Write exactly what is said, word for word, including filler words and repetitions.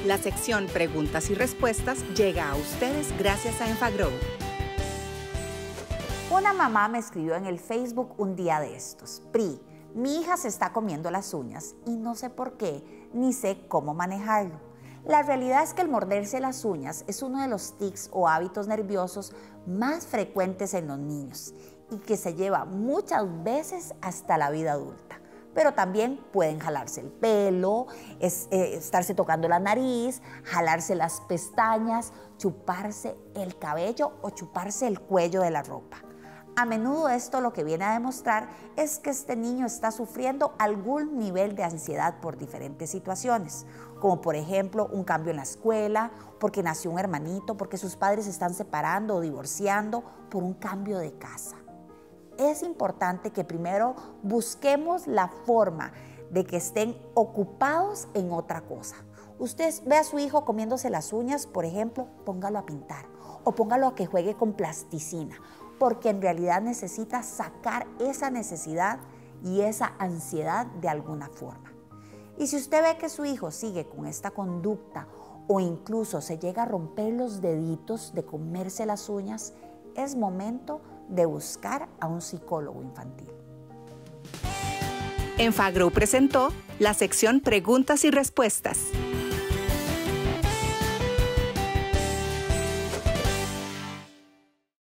La sección Preguntas y Respuestas llega a ustedes gracias a Enfagrow. Una mamá me escribió en el Facebook un día de estos: Pri, mi hija se está comiendo las uñas y no sé por qué, ni sé cómo manejarlo. La realidad es que el morderse las uñas es uno de los tics o hábitos nerviosos más frecuentes en los niños y que se lleva muchas veces hasta la vida adulta. Pero también pueden jalarse el pelo, es, eh, estarse tocando la nariz, jalarse las pestañas, chuparse el cabello o chuparse el cuello de la ropa. A menudo esto lo que viene a demostrar es que este niño está sufriendo algún nivel de ansiedad por diferentes situaciones, como por ejemplo un cambio en la escuela, porque nació un hermanito, porque sus padres se están separando o divorciando, por un cambio de casa. Es importante que primero busquemos la forma de que estén ocupados en otra cosa. Usted ve a su hijo comiéndose las uñas, por ejemplo, póngalo a pintar o póngalo a que juegue con plasticina, porque en realidad necesita sacar esa necesidad y esa ansiedad de alguna forma. Y si usted ve que su hijo sigue con esta conducta o incluso se llega a romper los deditos de comerse las uñas, es momento de buscar a un psicólogo infantil. Enfagrow presentó la sección Preguntas y Respuestas.